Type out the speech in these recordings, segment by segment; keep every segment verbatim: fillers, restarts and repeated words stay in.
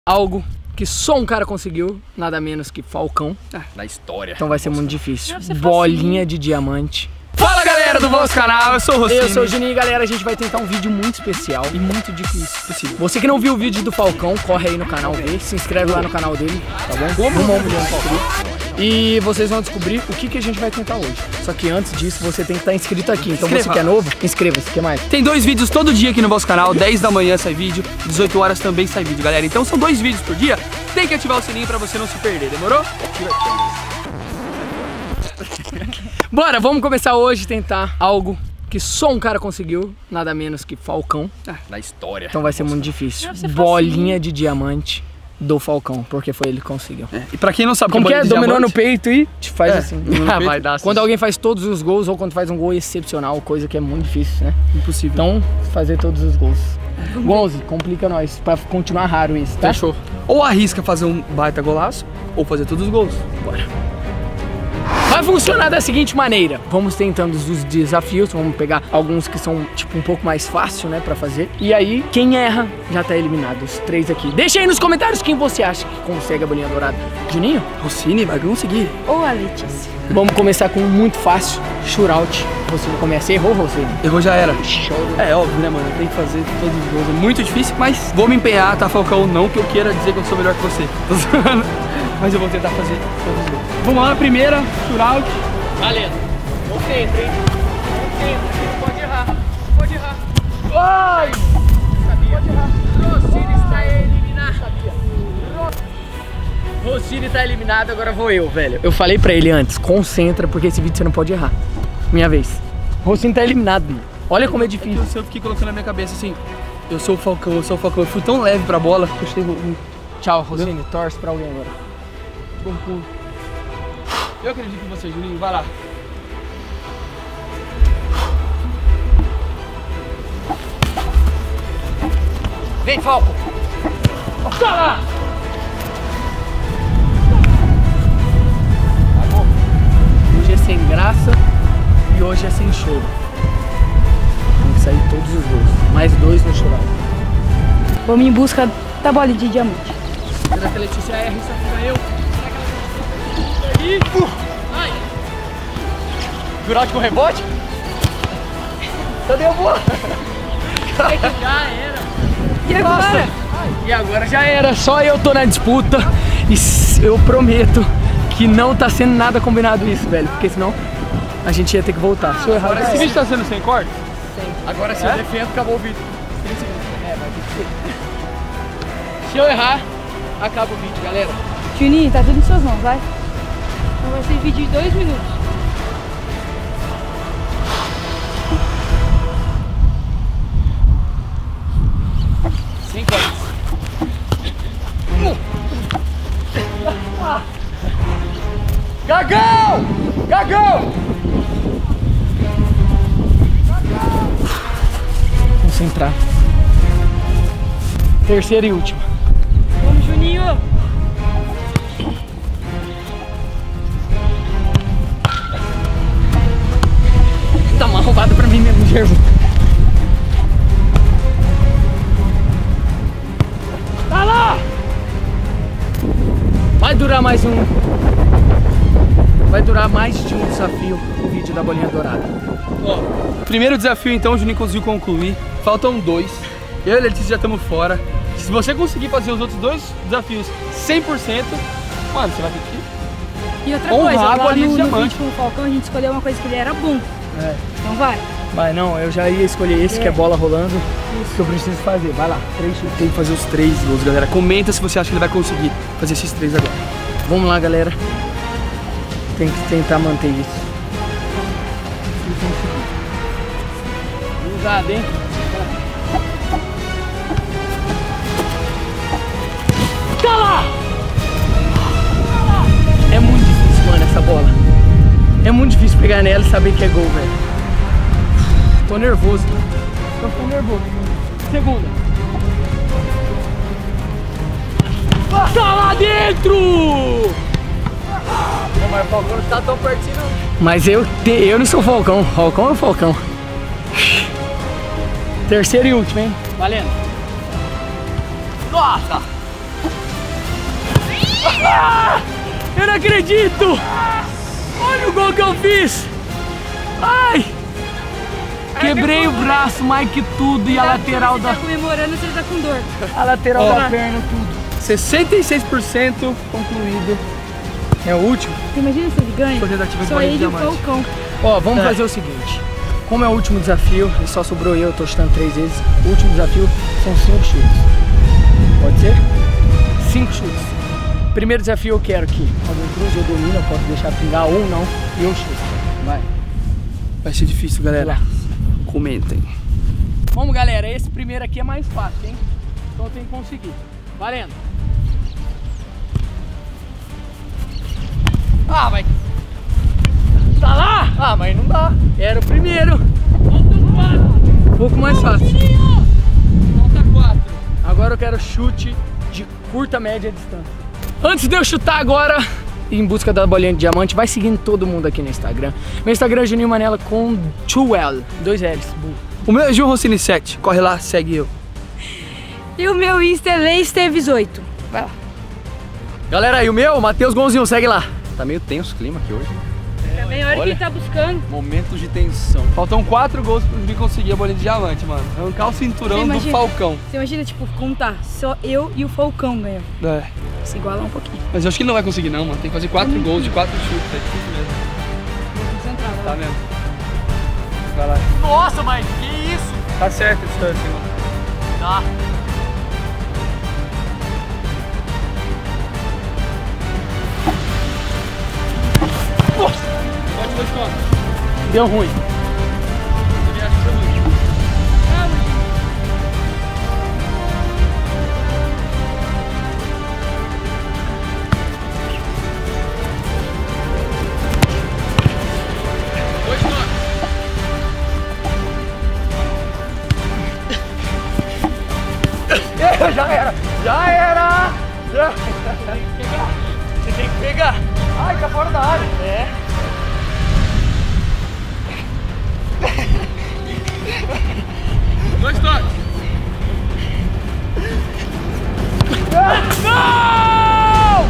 Algo que só um cara conseguiu, nada menos que Falcão. Ah, da história. Então vai ser muito difícil. Bolinha de diamante. Fala galera do vosso canal, eu sou o Rossini. Eu sou o Juninho e galera, a gente vai tentar um vídeo muito especial e muito difícil. Você que não viu o vídeo do Falcão, corre aí no canal dele, se inscreve lá no canal dele, tá bom? Como um milhão de inscritos. E vocês vão descobrir o que, que a gente vai tentar hoje. Só que antes disso, você tem que estar inscrito aqui. Então Inscreva. Você que é novo, inscreva-se. O que mais? Tem dois vídeos todo dia aqui no vosso canal, dez da manhã sai vídeo, dezoito horas também sai vídeo, galera. Então são dois vídeos por dia, tem que ativar o sininho pra você não se perder, demorou? Bora, vamos começar hoje a tentar algo que só um cara conseguiu, nada menos que Falcão. Ah, da história. Então vai ser muito difícil. Bolinha de diamante do Falcão, porque foi ele que conseguiu. É. E pra quem não sabe como que é, dominou diamante, no peito e te faz é, assim. Ah, vai dar assim. Quando alguém faz todos os gols ou quando faz um gol excepcional, coisa que é muito difícil, né? Impossível. Então, fazer todos os gols. Gonze, complica nós, pra continuar raro isso, tá? Fechou. Ou arrisca fazer um baita golaço, ou fazer todos os gols. Bora. Vai funcionar da seguinte maneira: vamos tentando os desafios, vamos pegar alguns que são tipo um pouco mais fácil, né, pra fazer. E aí, quem erra já tá eliminado, os três aqui. Deixa aí nos comentários quem você acha que consegue a bolinha dourada. Juninho? Rossini vai conseguir. Ou a Letícia. Vamos começar com um muito fácil, shootout. Você começa, errou você? Errou, já era. Show. É óbvio, né, mano? Tem que fazer todos os gols. É muito difícil, mas vou me empenhar, tá, Falcão? Não que eu queira dizer que eu sou melhor que você. Mas eu vou tentar fazer todos os gols. Vamos lá, primeira, shootout. Valendo. Concentra, hein? Concentra, não pode errar. Não pode errar. Ai! Sabia. Pode errar. Rossini está eliminado. Sabia. Rossini está eliminado, agora vou eu, velho. Eu falei pra ele antes, concentra, porque esse vídeo você não pode errar. Minha vez. Rossini tá eliminado, mano. Olha como é difícil. Eu fiquei colocando na minha cabeça assim, eu sou o Falcão, eu sou o Falcão. Eu fui tão leve pra bola que eu chutei no... Tchau, Rossini. Torce pra alguém agora. Bom pulo. Eu acredito em você, Juninho. Vai lá. Vem, Falco. Tá lá. Hoje é sem graça e hoje é sem choro. Tem que sair todos os gols. Mais dois no choral. Vamos em busca da bola de diamante. Será que a Letícia erra? Isso aqui eu. Será que a Letícia erra? Ai. Shootout com rebote? Cadê a bola? Já era. E agora? E agora já era. Só eu tô na disputa. E eu prometo que não tá sendo nada combinado isso, velho. Porque senão a gente ia ter que voltar. Se eu errar, Agora esse vídeo tá sendo sem corte? Sem. Agora se É? eu defendo, acabou o vídeo. É, vai ter que ser. Se eu errar, acaba o vídeo, galera. Juninho, tá tudo em suas mãos, vai. Então vai ser vídeo de dois minutos. Sem corte. Gagão! Gagão! Concentrar. Terceira e última. Vamos, Juninho! Tá mal roubado pra mim mesmo, Gervo. Tá lá! Vai durar mais um. Vai durar mais de um desafio o vídeo da bolinha dourada. Ó, primeiro desafio então o Juninho conseguiu concluir. Faltam dois. Eu e a Letícia já estamos fora. Se você conseguir fazer os outros dois desafios cem por cento, mano, você vai ter que... E outra Honrar coisa, a lá bolinha no, de no diamante. vídeo com o Falcão a gente escolheu uma coisa que ele era bom. É. Então vai. Vai, não, eu já ia escolher esse É. que é bola rolando. Isso que eu preciso fazer. Vai lá, três chutes. Tem que fazer os três gols, galera. Comenta se você acha que ele vai conseguir fazer esses três agora. Vamos lá, galera. Tem que tentar manter isso. Usado, hein? Tá lá! É muito difícil, mano, essa bola. É muito difícil pegar nela e saber que é gol, velho. Tô nervoso. Tô ficando nervoso. Segunda. Tá lá dentro! Mas o Falcão não tá tão pertinho, não. Mas eu, te, eu não sou o Falcão. Falcão é o Falcão. Terceiro e último, hein? Valendo. Nossa! Eu não acredito! Olha o gol que eu fiz! Ai! Quebrei o braço, mais que tudo, e a lateral da... Você tá comemorando, você tá com dor. A lateral Ó. da perna, tudo. sessenta e seis por cento concluído. É o último. Você imagina se ele ganha? Sua tentativa de Só bolinha de ele e o diamante. Falcão. Ó, vamos É. fazer o seguinte. Como é o último desafio, e só sobrou eu, eu tô chutando três vezes. O último desafio são cinco chutes. Pode ser? Cinco chutes. Primeiro desafio eu quero que alguém cruze, eu domino, eu posso deixar pingar ou não, e eu chuto. Vai. Vai ser difícil, galera. Comentem. Vamos, galera, esse primeiro aqui é mais fácil, hein? Então eu tenho que conseguir. Valendo. Ah, vai. Tá lá? Ah, mas não dá. Era o primeiro. Um pouco mais fácil. Falta quatro. Agora eu quero chute de curta, média distância. Antes de eu chutar agora, em busca da bolinha de diamante, vai seguindo todo mundo aqui no Instagram. Meu Instagram é Juninho Manela com dois L, dois L's. O meu é Gil Rossini sete. Corre lá, segue eu. E o meu Insta é Leesteves oito. Vai lá. Galera, e o meu, Matheus Gonzinho, segue lá. Tá meio tenso o clima aqui hoje. Também a hora que Olha. ele tá buscando. Momentos de tensão. Faltam quatro gols pra mim conseguir a bolinha de diamante, mano. Arrancar o cinturão Você do imagina? Falcão. Você imagina, tipo, contar. Só eu e o Falcão ganham. É. Se igualar um pouquinho. Mas eu acho que ele não vai conseguir não, mano. Tem que fazer quatro gols de quatro chutes. É difícil mesmo. Concentrar, vai Tá lá. mesmo. Vai lá. Nossa, mas que isso? Tá certo a distância, mano. Tá. Pode, pode, pode. Deu ruim. Ele acha que é ruim. Dois toques. Já era! Já era! Já. Você tem que pegar. Ai, tá fora da área. É. Dois toques. Não!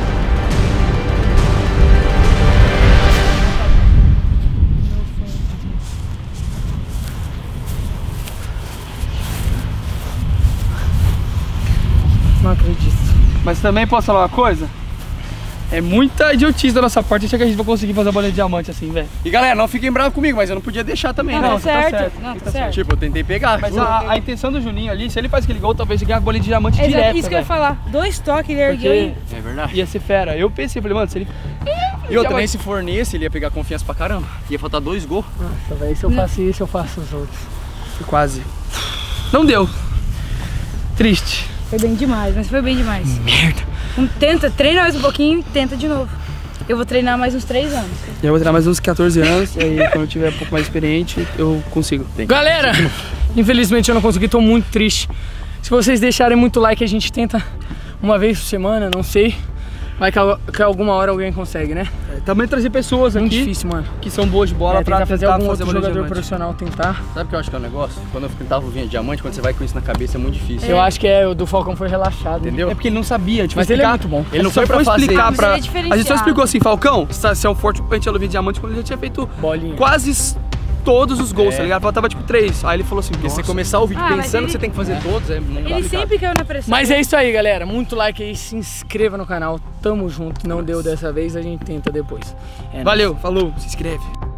Não acredito. Mas também posso falar uma coisa? É muita idiotice da nossa parte achar que a gente vai conseguir fazer a bolinha de diamante assim, velho. E galera, não fiquem bravos comigo, mas eu não podia deixar também, Não, não. tá você tá certo. certo, Não, você tá tá certo. Tipo, eu tentei pegar. Mas juro. a, a intenção do Juninho ali, se ele faz aquele gol, talvez ele ganhe a bolinha de diamante É exato, direto. isso que eu ia falar. Dois toques, ele ergueu e... É verdade. Ia ser fera. Eu pensei, falei, mano, se ele... E outra, nem se for nesse, ele ia pegar confiança pra caramba. Ia faltar dois gols. Nossa, velho, se eu faço isso, eu faço os outros. Quase. Não deu. Triste. Foi bem demais, mas foi bem demais. Merda. Um, tenta, treina mais um pouquinho e tenta de novo. Eu vou treinar mais uns três anos. Eu vou treinar mais uns quatorze anos, e aí quando eu tiver um pouco mais experiente, eu consigo. Galera, infelizmente eu não consegui, tô muito triste. Se vocês deixarem muito like, a gente tenta uma vez por semana, não sei. Vai que, al- que alguma hora alguém consegue, né? Também trazer pessoas Muito aqui difícil, mano. que são boas de bola É, pra tentar fazer tentar algum fazer outro a bolinha de jogador diamante. profissional tentar. Sabe o que eu acho que é o negócio? Quando eu tentava luvinha de diamante, quando você vai com isso na cabeça é muito difícil. Eu acho que é, o do Falcão foi relaxado. Entendeu? É porque ele não sabia, tipo, Mas ele é explicar. muito bom. Ele não Só foi pra fazer. explicar Mas pra... ele é A gente só diferenciado. explicou assim, Falcão, você é um forte pra gente a luvinha de diamante quando ele já tinha feito Bolinha. quase todos os gols, É. tá ligado? Faltava tipo três. Aí ele falou assim, Porque nossa. você começar o vídeo Ah, mas pensando ele- que você tem que fazer todos, é não dá. Ele sempre caiu na pressão. Mas é isso aí, galera. Muito like aí, se inscreva no canal. Tamo junto. Não deu dessa vez, a gente tenta depois. É nóis. Valeu, falou, se inscreve.